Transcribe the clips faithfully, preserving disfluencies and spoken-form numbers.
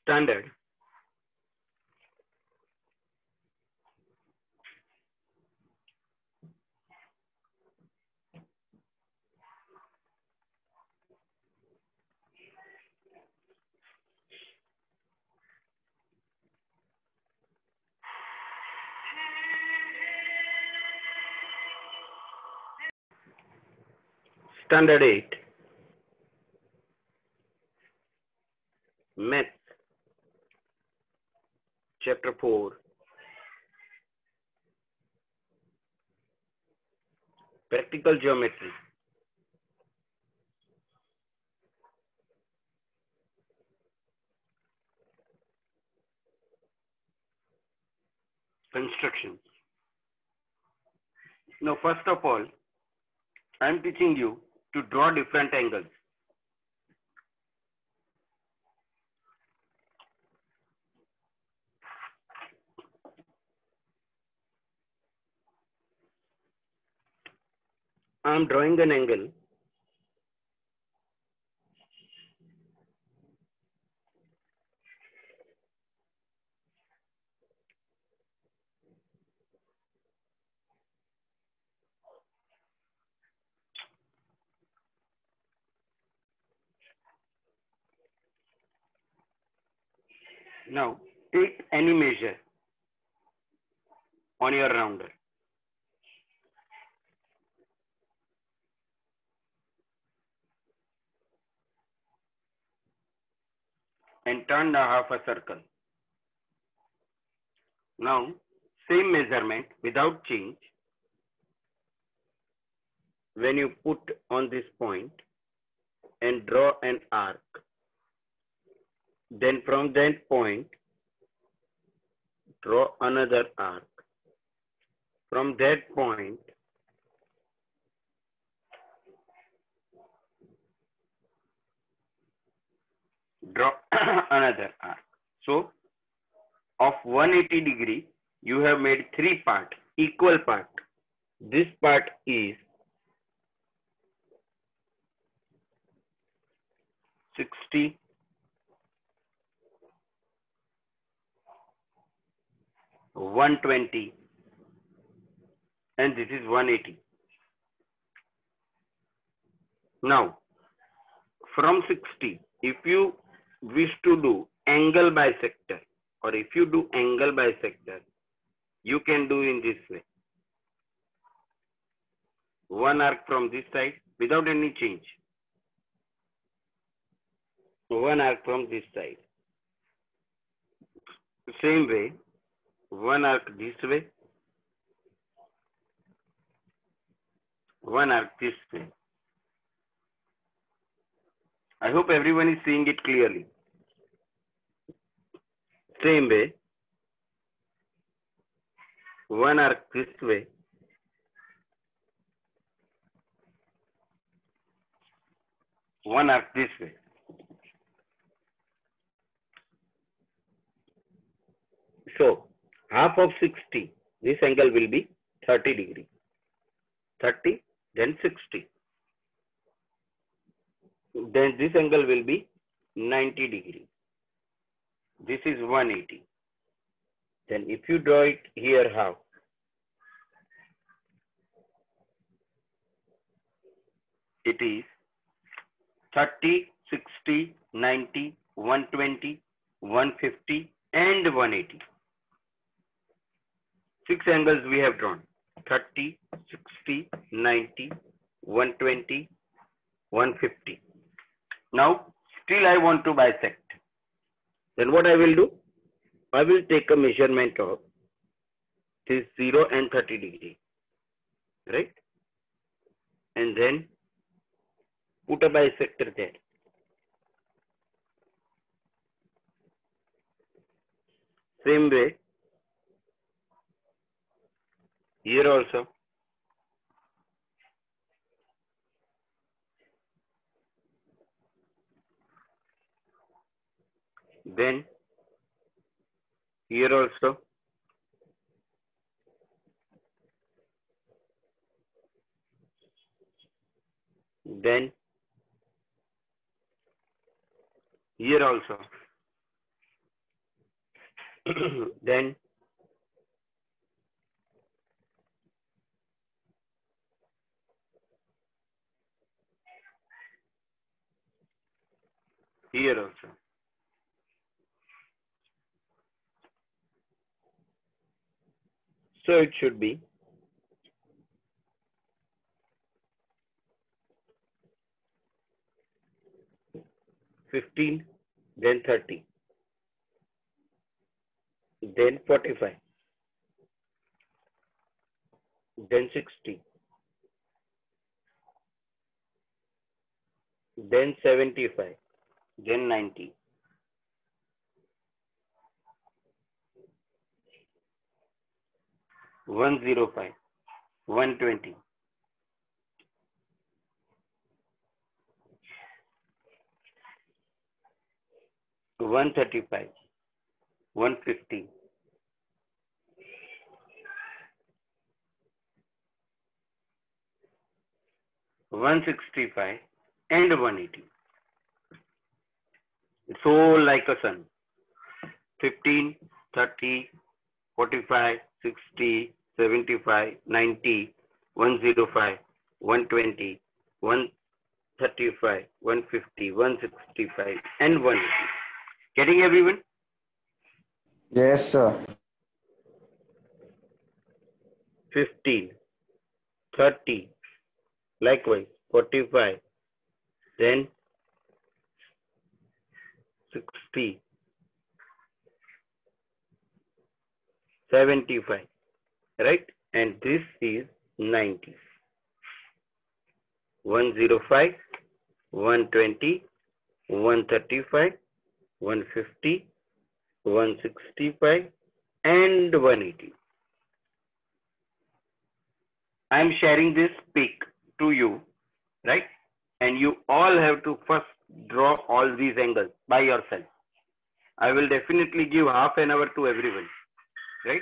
Standard. Standard eight. Maths. Chapter four. Practical geometry. Construction. Now, first of all, I am teaching you to draw different angles. I am drawing an angle. Now, take any measure on your rounder. And turn the half a circle. Now, same measurement without change. When you put on this point and draw an arc, then from that point, draw another arc. From that point, draw another arc. So, of one hundred eighty degree, you have made three parts, equal part. This part is sixty, one twenty, and this is one eighty. Now, from sixty, if you wish to do angle bisector, or if you do angle bisector, you can do in this way. One arc from this side without any change. One arc from this side. Same way, one arc this way, one arc this way. I hope everyone is seeing it clearly. Same way, one arc this way, one arc this way. So, half of sixty, this angle will be thirty degree. thirty, then sixty. Then this angle will be ninety degree. This is one eighty. Then if you draw it here, how? It is thirty, sixty, ninety, one twenty, one fifty, and one eighty. Six angles we have drawn. thirty, sixty, ninety, one twenty, one fifty. Now, still I want to bisect. Then what I will do? I will take a measurement of this zero and thirty degree. Right? And then put a bisector there. Same way, here also. Then here also. Then here also. Then here also. So it should be fifteen, then thirty, then forty-five, then sixty, then seventy-five, then ninety, one oh five, one twenty, one thirty-five, one fifty, one sixty-five, and one eighty. It's all like a sun. fifteen, thirty, forty-five, sixty, seventy-five, ninety, one oh five, one twenty, one thirty-five, one fifty, one sixty-five, and one eighty. Getting everyone? Yes, sir. fifteen, thirty, likewise, forty-five, then sixty, seventy-five, right? And this is ninety. one oh five, one twenty, one thirty-five, one fifty, one sixty-five, and one eighty. I'm sharing this pic to you, right? And you all have to first draw all these angles by yourself. I will definitely give half an hour to everyone, right?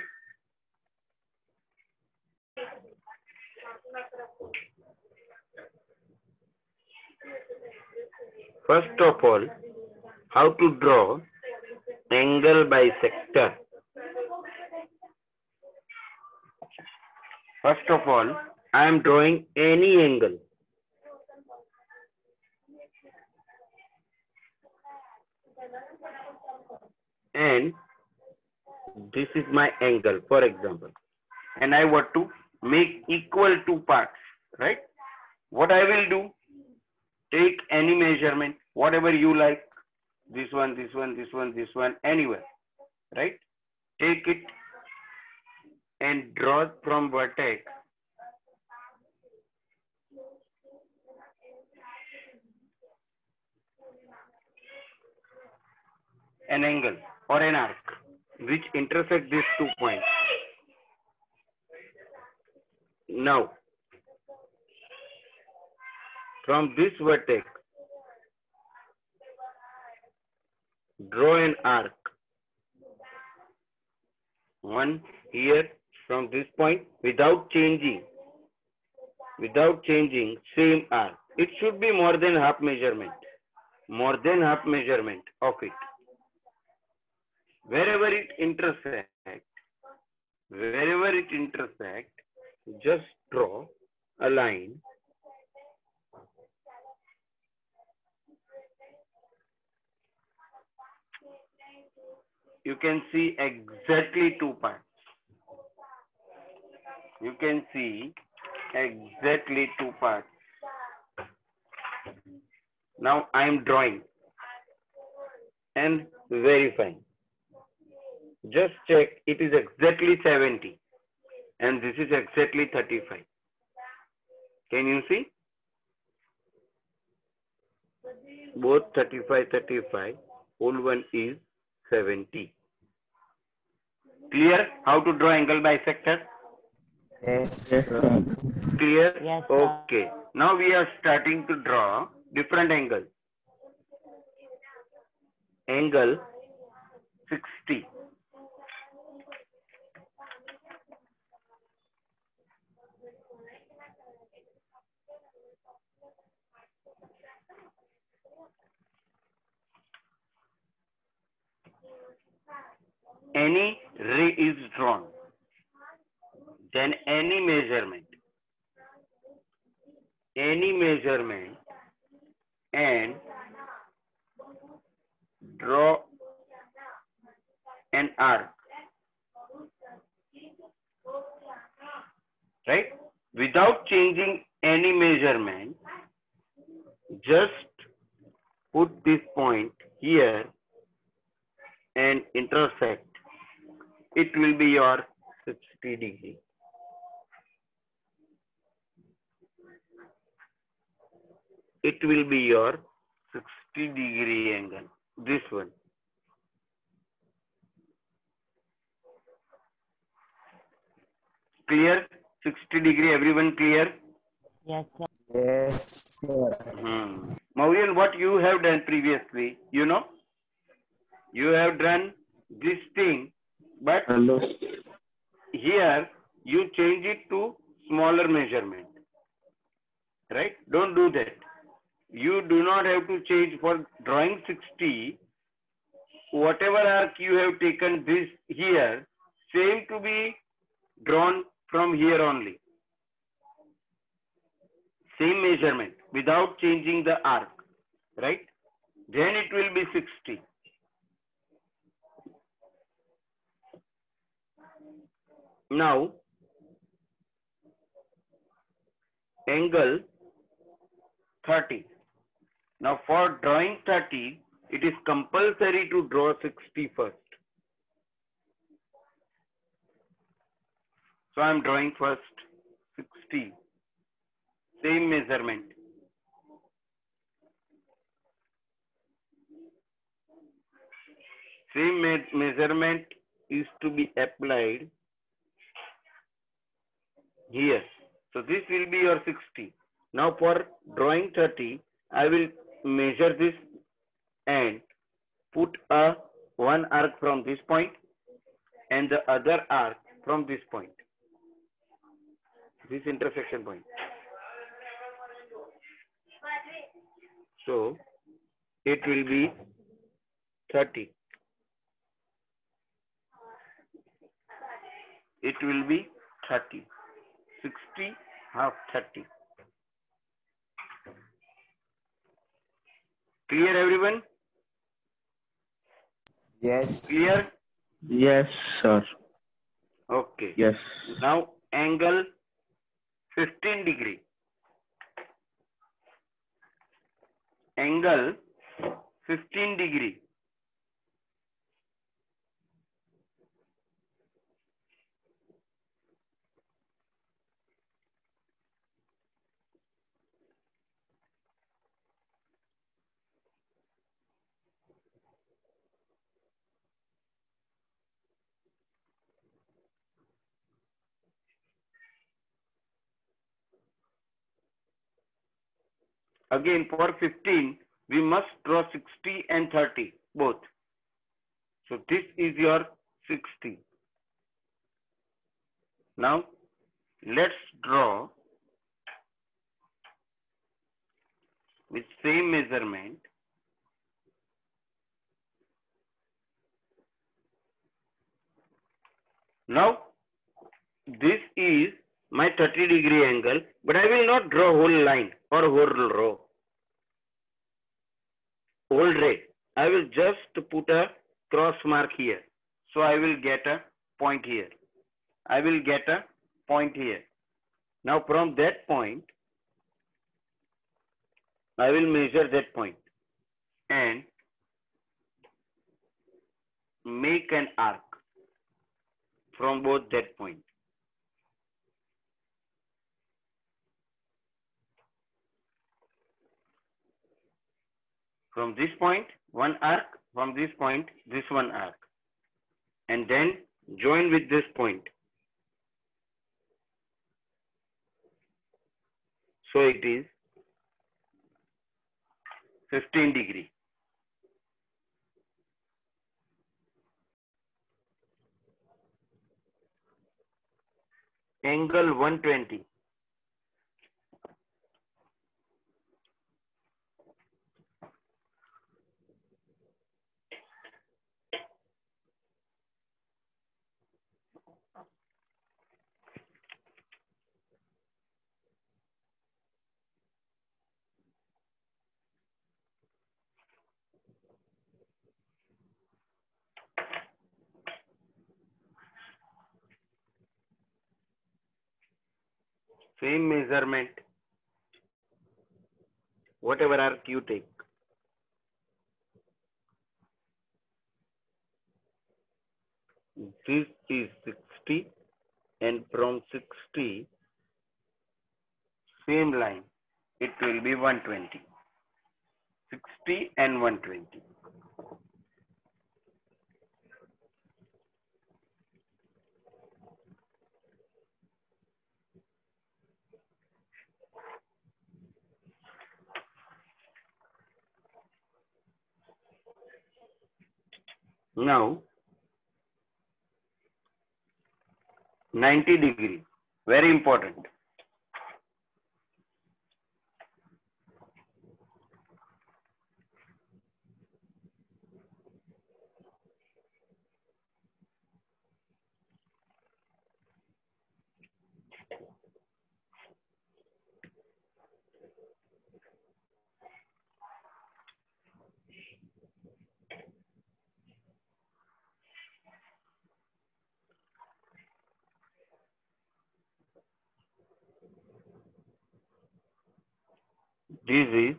First of all, how to draw angle bisector. First of all, I am drawing any angle. And this is my angle, for example. And I want to make equal two parts, right? What I will do, take any measurement, whatever you like, this one, this one, this one, this one, anywhere, right? Take it and draw from vertex an angle or an arc which intersect these two points. Now, from this vertex, draw an arc. One here from this point without changing, without changing, same arc. It should be more than half measurement, more than half measurement of it. Wherever it intersect, wherever it intersect, just draw a line. You can see exactly two parts. You can see exactly two parts. Now I am drawing and verifying. Just check, it is exactly seventy and this is exactly thirty-five. Can you see? Both thirty-five, thirty-five, whole one is seventy. Clear how to draw angle bisector? Yes, sir. Clear? Yes, sir. Okay. Now we are starting to draw different angles. Angle sixty. any ray is drawn, then any measurement, any measurement and draw an arc, right? Without changing any measurement, just put this point here and intersect. It will be your sixty degree. It will be your sixty degree angle. This one. Clear? sixty degree, everyone clear? Yes, sir. Yes, sir. Hmm. Maureen, what you have done previously, you know? You have done this thing, but Hello. here you change it to smaller measurement. Right? Don't do that. You do not have to change for drawing sixty. Whatever arc you have taken this here, same to be drawn from here only. Same measurement without changing the arc, right? Then it will be sixty. Now, angle thirty. Now for drawing thirty, it is compulsory to draw sixty first. So I am drawing first sixty. Same measurement. Same me measurement is to be applied here. So this will be your sixty. Now for drawing thirty, I will measure this and put a one arc from this point and the other arc from this point. This intersection point. So it will be thirty. It will be thirty. sixty half thirty. Clear everyone? Yes. Clear? Yes, sir. Okay. Yes. Now angle fifteen degree. Angle fifteen degree. Again, for fifteen, we must draw sixty and thirty, both. So this is your sixty. Now, let's draw with same measurement. Now, this is my thirty degree angle, but I will not draw whole line or whole row. Whole ray. I will just put a cross mark here. So I will get a point here. I will get a point here. Now from that point, I will measure that point and make an arc from both that point. From this point, one arc, from this point, this one arc. And then join with this point. So it is fifteen degree. Angle one twenty. Same measurement, whatever arc you take. This is sixty, and from sixty, same line, it will be one twenty. sixty and one twenty. Now, ninety degree, very important. This is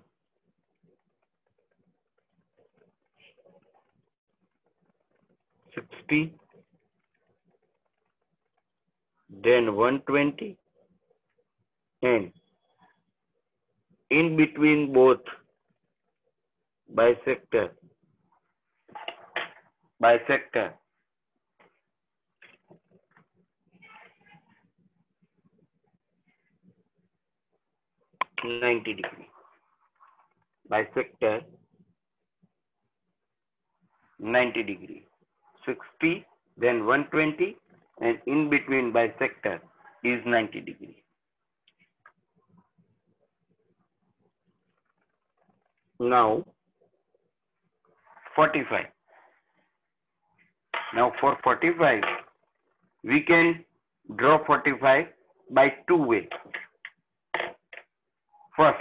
sixty, then one twenty, and in between both bisector, bisector, ninety degree, bisector, ninety degree, sixty, then one twenty, and in between bisector is ninety degree. Now, forty-five. Now for forty-five, we can draw forty-five by two ways. First,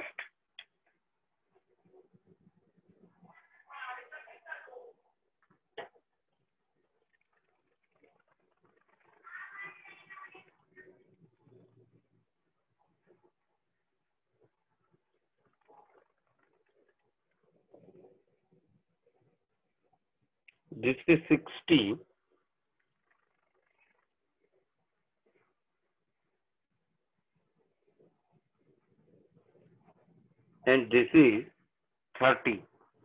this is sixty, and this is thirty.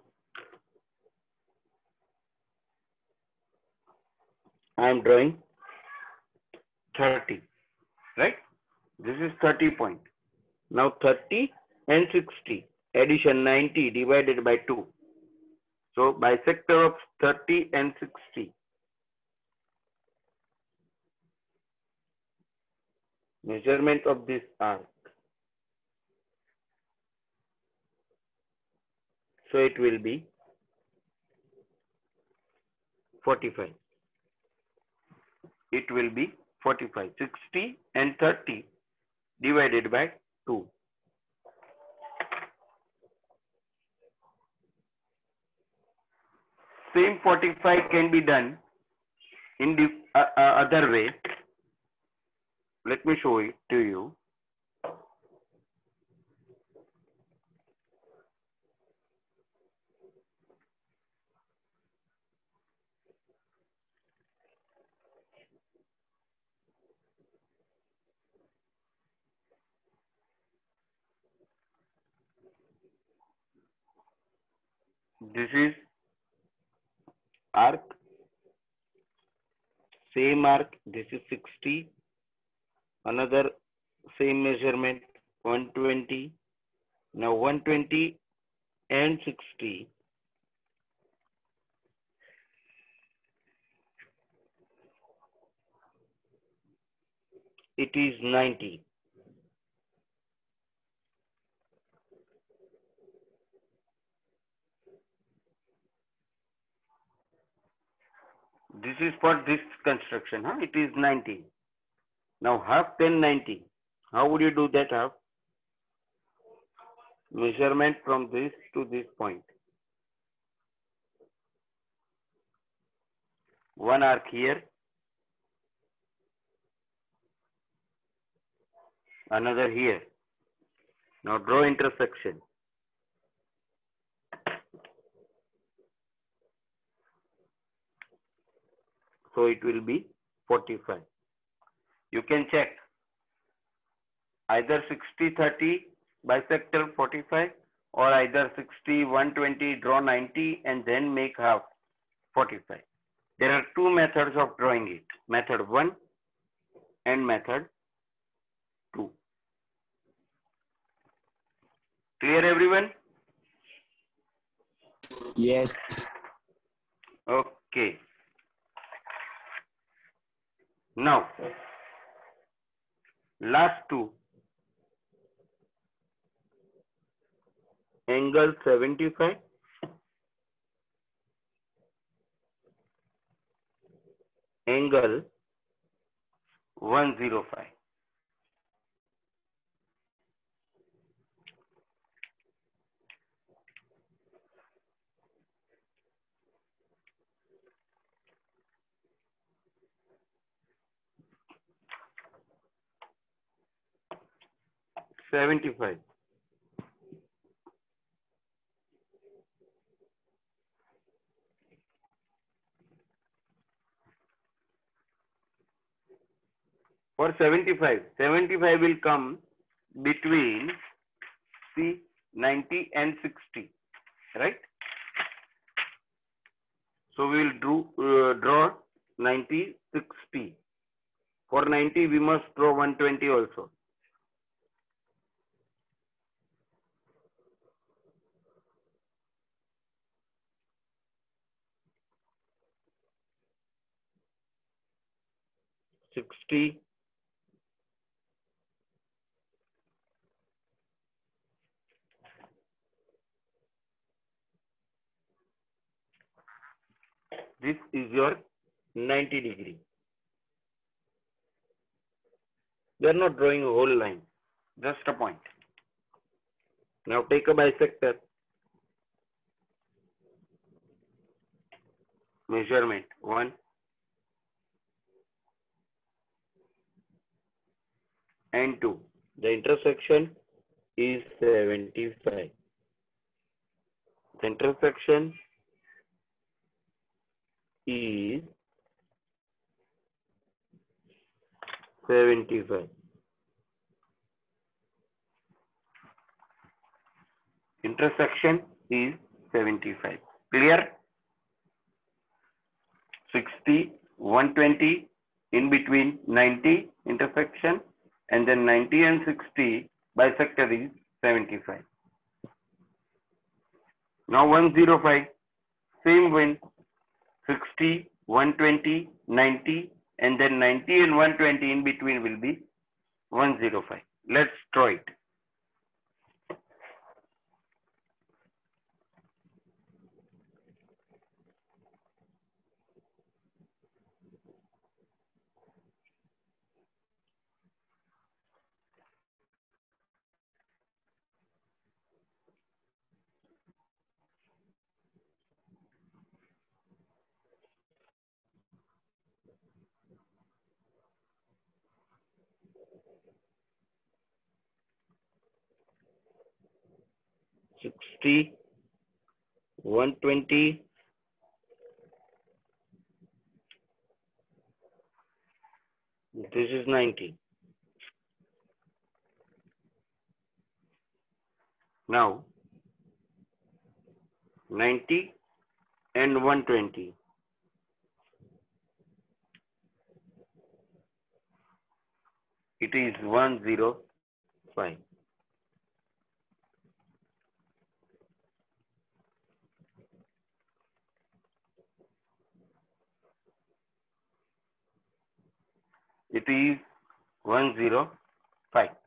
I am drawing thirty, right? This is thirty point. Now thirty and sixty, addition ninety divided by two. So bisector of thirty and sixty. Measurement of this arc. So it will be forty-five. It will be forty-five. sixty and thirty divided by two. Same forty-five can be done in the uh, uh, other way. Let me show it to you. This is arc, same arc, this is sixty, another same measurement, one twenty. Now one twenty and sixty, it is ninety. This is for this construction, huh? It is ninety. Now half ten ninety. How would you do that half? Measurement from this to this point. One arc here. another here. Now draw intersection. So it will be forty-five. You can check either sixty thirty bisector forty-five or either sixty one twenty draw ninety and then make half forty-five. There are two methods of drawing it. Method one and method two. Clear everyone? Yes. Okay. Now, last two. Angle seventy-five. Angle one oh five. seventy-five. For seventy-five, seventy-five will come between see ninety and sixty, right? So we will do, uh, draw ninety, sixty. For ninety, we must draw one twenty also. sixty. This is your ninety degree. We are not drawing a whole line, just a point. Now take a bisector. Measurement one and two. The intersection is seventy-five. The intersection is seventy-five. Intersection is seventy-five. Clear? sixty, one twenty, in between ninety intersection, and then ninety and sixty bisector is seventy-five. Now one oh five, same way, sixty, one twenty, ninety, and then ninety and one twenty in between will be one oh five. Let's draw it. sixty, one twenty, this is ninety. Now, ninety and one twenty. It is one oh five. It is one oh five.